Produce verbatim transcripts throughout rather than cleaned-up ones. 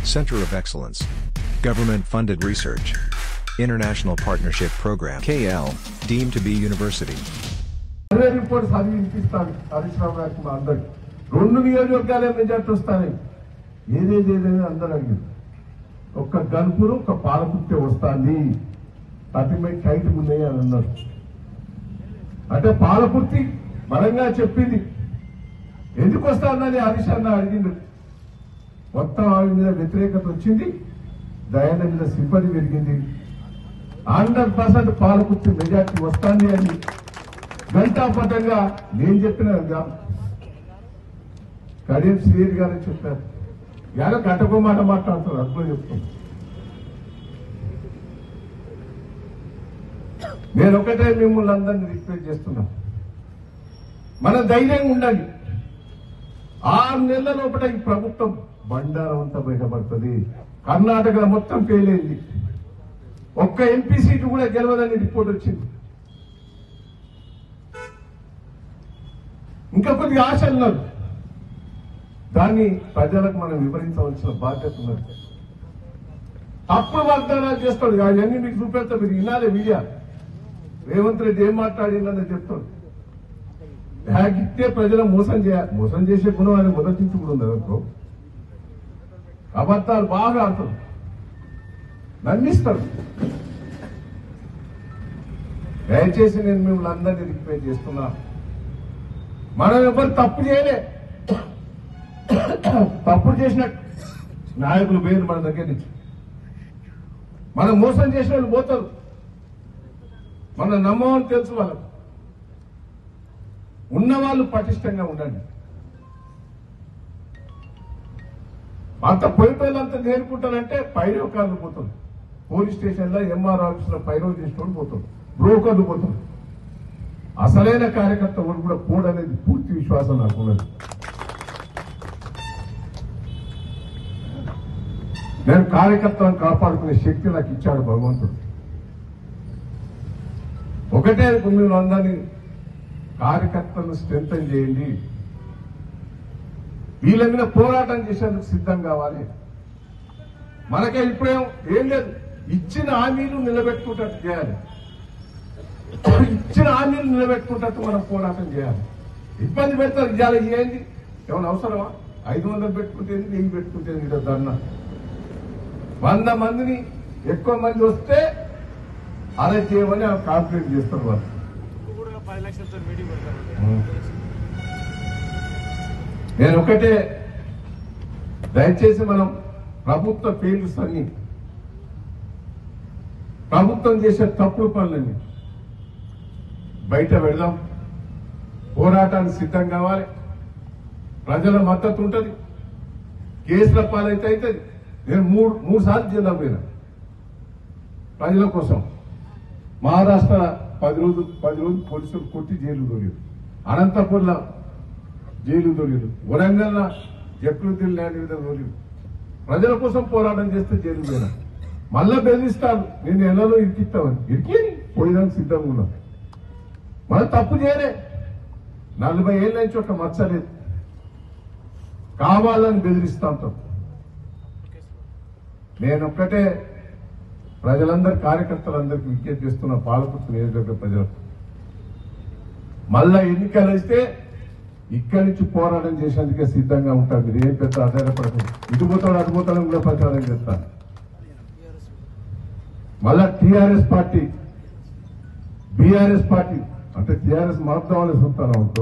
Center of Excellence. Government-funded research. International Partnership Program. K L, deemed to be university. Report చదివి వినిపిస్తాను హరీష్ రావు గారికి మా అందరికి రెండు నియోజకవర్గాలే మెజార్టీ వస్తాయి ఏదేది ఏదైనా అందరూ అడిగింది ఒక్క గల్పురు ఒక పాలకుర్తి వస్తుంది అతిమే టైట్ ఉన్నాయి అని అన్నారు అంటే పాలకుర్తి బలంగా చెప్పింది ఎందుకు వస్తుందని హరీష్ అన్న అడిగిండు మొత్తం ఆవిడ మీద వ్యతిరేకత వచ్చింది దయాన మీద సింపతి పెరిగింది హండ్రెడ్ పర్సెంట్ పాలకుర్తి మెజార్టీ వస్తుంది అని గంటాపథంగా నేను చెప్పిన కడియం శ్రీహరి గారు చెప్పారు యాలో గంటకో మాట మాట్లాడుతున్నారు అర్థం చెప్తాను నేను ఒకటే మిమ్మల్ని అందరినీ రిక్వెస్ట్ చేస్తున్నా మన ధైర్యంగా ఉండాలి ఆరు నెలల లోపల ఈ ప్రభుత్వం బండారం అంతా బయటపడుతుంది కర్ణాటకలో మొత్తం ఫెయిల్ అయింది ఒక్క ఎంపీ సీటు కూడా గెలవదని రిపోర్ట్ వచ్చింది ఇంకా కొద్దిగా ఆశ అన్నారు దాన్ని ప్రజలకు మనం వివరించవలసిన బాధ్యత ఉన్నది అప్పుడు వాగ్దానాలు చేస్తాడు అవన్నీ మీకు చూపెడతా మీరు వినాలి విజయ రేవంత్ రెడ్డి ఏం మాట్లాడిందని చెప్తాడు ఇట్టే ప్రజలను మోసం చేయాలి మోసం చేసే గుణం ఆయన మొదటి కూడా ఉంది అనుకో అబద్ధాలు బాగా ఆడతాడు నమ్మిస్తాడు దయచేసి నేను మిమ్మల్ని అందరినీ రిక్వెస్ట్ చేస్తున్నా మనం ఎవరు తప్పు చేయలే తప్పుడు చేసిన నాయకులు పేరు మన దగ్గర నుంచి మనం మోసం చేసిన వాళ్ళు పోతారు మనం నమ్మమని తెలుసు వాళ్ళకు ఉన్నవాళ్ళు పటిష్టంగా ఉండండి అంత పోయేటోళ్ళంతా నేర్పుంటారంటే పైరవకారులు పోతారు పోలీస్ స్టేషన్లో ఎంఆర్ ఆఫీస్ లో పైరవ చేసిన పోతారు బ్రోకర్లు పోతారు అసలైన కార్యకర్త కూడా పోడనేది పూర్తి విశ్వాసం నాకు ఉన్నది నేను కార్యకర్తలను కాపాడుకునే శక్తి నాకు ఇచ్చాడు భగవంతుడు ఒకటే మీరు అందరినీ కార్యకర్తలను స్ట్రెంథన్ చేయండి వీళ్ళ మీద పోరాటం చేసేందుకు సిద్ధం కావాలి మనకే ఇప్పుడేం ఏం లేదు ఇచ్చిన హామీలు నిలబెట్టుకుంటట్టు చేయాలి ఇచ్చిన హామీలు నిలబెట్టుకుంటట్టు మనం పోరాటం చేయాలి ఇబ్బంది పెడతారు ఇవాళ చేయండి ఏమైనా అవసరమా ఐదు వందలు పెట్టుకుంటే వెయ్యి పెట్టుకుంటే ఇక్కడ ధర్నా వంద మందిని ఎక్కువ మంది వస్తే అదే చేయమని కాంప్లైంట్ చేస్తారు వాళ్ళు నేను ఒకటే దయచేసి మనం ప్రభుత్వ ఫెయిల్స్ అన్ని ప్రభుత్వం చేసే తప్పుడు పనులన్నీ బయట వెళ్దాం పోరాటానికి సిద్ధం కావాలి ప్రజల మద్దతు ఉంటుంది కేసుల పాలైతే అవుతుంది నేను మూడు మూడు సార్లు జిల్లా పోయినా ప్రజల కోసం మహారాష్ట్ర పది రోజులు పది రోజులు పోలీసులు కొట్టి జైలు దొరికారు అనంతపూర్లో జైలు దొరికారు వరంగల్ జక్రుద్దీన్ ల్యాండ్ మీద దొరికారు ప్రజల కోసం పోరాటం చేస్తే జైలు పోయినా మళ్ళా బెదిరిస్తాను నేను ఎలాలో ఇరికిస్తామని ఇరికి పోయినానికి సిద్ధంగా ఉన్నాను మనం తప్పు చేయలే నలభై ఏళ్ళ నుంచి ఒక మచ్చలేదు కావాలని బెదిరిస్తా ఉంటాం నేనొక్కటే ప్రజలందరూ కార్యకర్తలందరికీ విజ్ఞప్తి చేస్తున్న పాలకుర్తి నియోజకవర్గ ప్రజలకు మళ్ళా ఎన్నికలు వస్తే ఇక్కడి నుంచి పోరాటం చేసేందుకే సిద్ధంగా ఉంటారు మీరు ఏం పెద్ద ఆధారపడకండి ఇటుపోతాడు అటుపోతాడని కూడా ప్రచారం చేస్తాను మళ్ళా టీఆర్ఎస్ పార్టీ బీఆర్ఎస్ పార్టీ అంటే టీఆర్ఎస్ మార్పుదామని చూస్తాను అనుకో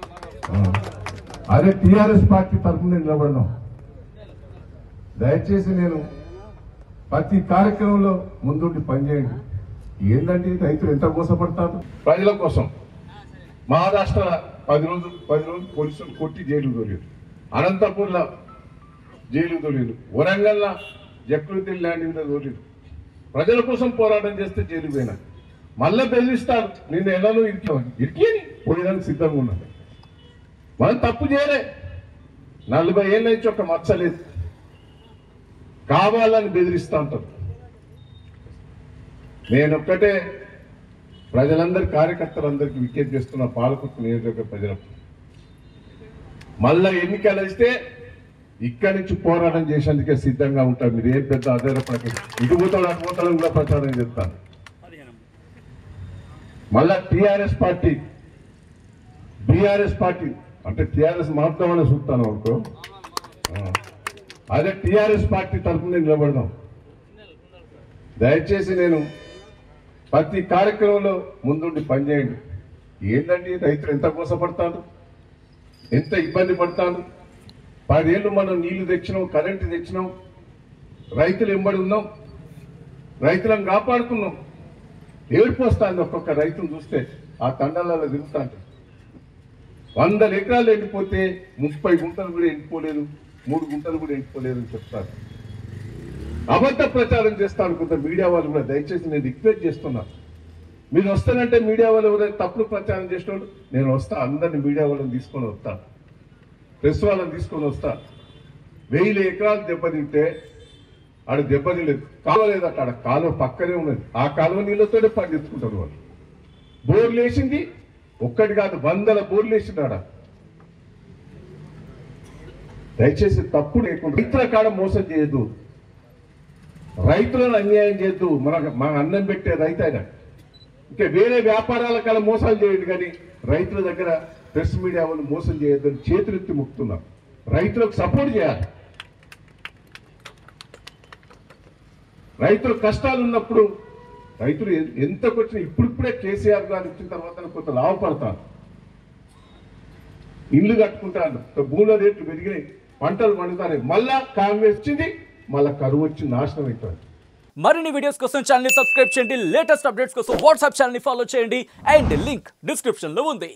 అదే టీఆర్ఎస్ పార్టీ తరఫున నిలబడదాం దయచేసి నేను ప్రతి కార్యక్రమంలో ముందుండి పనిచేయండి ఏంటంటే రైతులు ఎంత మోసపడతారు ప్రజల కోసం మహారాష్ట్ర పది రోజులు పది రోజులు పోలీసులు కొట్టి జైలు దొరికారు అనంతపూర్లో జైలు దొరికారు వరంగల్లో జక్రుద్దీన్ ల్యాండ్ మీద దొరికారు ప్రజల కోసం పోరాటం చేస్తే జైలు పోయినా మళ్ళా బెదిరిస్తారు నిన్ను ఎలానో ఇరికి ఇరికి పోయడానికి సిద్ధంగా ఉన్నాను మనం తప్పు చేయలే నలభై ఏళ్ళ నుంచి ఒక మచ్చలేదు కావాలని బెదిరిస్తా ఉంటారు నేనొక్కటే ప్రజలందరి కార్యకర్తలందరికీ విజ్ఞప్తి చేస్తున్న పాలకుర్తి నియోజకవర్గ ప్రజలకు మళ్ళా ఎన్నికలు వస్తే ఇక్కడి నుంచి పోరాటం చేసేందుకే సిద్ధంగా ఉంటారు. మీరు ఏం పెద్ద ఆధారపడక ఇటు పోతాడు అటు పోతాడు కూడా ప్రచారం చేస్తాను. మళ్ళా టీఆర్ఎస్ పార్టీ బీఆర్ఎస్ పార్టీ అంటే టీఆర్ఎస్ మాత్రమే చూస్తాను అనుకో, అదే టీఆర్ఎస్ పార్టీ తరఫున నిలబడదాం. దయచేసి నేను ప్రతి కార్యక్రమంలో ముందుండి పనిచేయండి. ఏంటండి రైతులు ఎంత మోసపడతాను, ఎంత ఇబ్బంది పడతాను. పదేళ్ళు మనం నీళ్లు తెచ్చినాం, కరెంటు తెచ్చినాం, రైతులు ఎంబడి ఉన్నాం, రైతులను కాపాడుకున్నాం. ఏడుపు వస్తుంది ఒక్కొక్క రైతును చూస్తే, ఆ తండాలలో తిరుగుతా అంటే వందల ఎకరాలు ఎండిపోతే ముప్పై గుంటలు కూడా ఎండిపోలేదు, మూడు గుంటలు కూడా ఎండిపోలేదు అని చెప్తారు. అబద్ధ ప్రచారం చేస్తాను కొంత మీడియా వాళ్ళు కూడా. దయచేసి నేను రిక్వెస్ట్ చేస్తున్నా, మీరు వస్తానంటే మీడియా వాళ్ళు ఎవరైనా తప్పుడు ప్రచారం చేసేవాళ్ళు నేను వస్తా, అందరినీ మీడియా వాళ్ళని తీసుకొని వస్తా, ప్రెస్ వాళ్ళని తీసుకొని వస్తా. వెయ్యి ఎకరాలు దెబ్బతింటే ఆడ దెబ్బతిలేదు, కాలువ లేదు అక్కడ, కాలువ పక్కనే ఉన్నది. ఆ కాలువ నీళ్ళతోనే పండించుకుంటారు వాళ్ళు. బోర్లు వేసింది ఒక్కటి కాదు, వందల బోర్లు వేసింది ఆడ. దయచేసి తప్పుడు లేకుండా రైతుల కాడ మోసం చేయొద్దు, రైతులను అన్యాయం చేయొద్దు. మన మన అన్నం పెట్టే రైతు అయినా ఇంకా వేరే వ్యాపారాల కాడ మోసాలు చేయండి, కానీ రైతుల దగ్గర ప్రెస్ మీడియా వాళ్ళు మోసం చేయొద్దని చేతులెత్తి మొక్కుతున్నాం. రైతులకు సపోర్ట్ చేయాలి. రైతులు కష్టాలు ఉన్నప్పుడు రైతులు ఎంతకు వచ్చినా ఇప్పుడిప్పుడే కేసీఆర్ గారు వచ్చిన తర్వాత కొంత లాభపడతారు, ఇల్లు కట్టుకుంటారు, భూముల రేట్లు పెరిగినాయి, పంటలు పండుతాయి. మళ్ళా కాంగ్రెస్ వచ్చింది, మళ్ళా కరువు వచ్చి నాశనం అవుతుంది. మరిన్ని వీడియోస్ కోసం ఛానల్ ని సబ్స్క్రైబ్ చేయండి, లేటెస్ట్ అప్డేట్స్ కోసం వాట్సాప్ ఛానల్ ని ఫాలో చేయండి, అండ్ లింక్ డిస్క్రిప్షన్ లో ఉంది.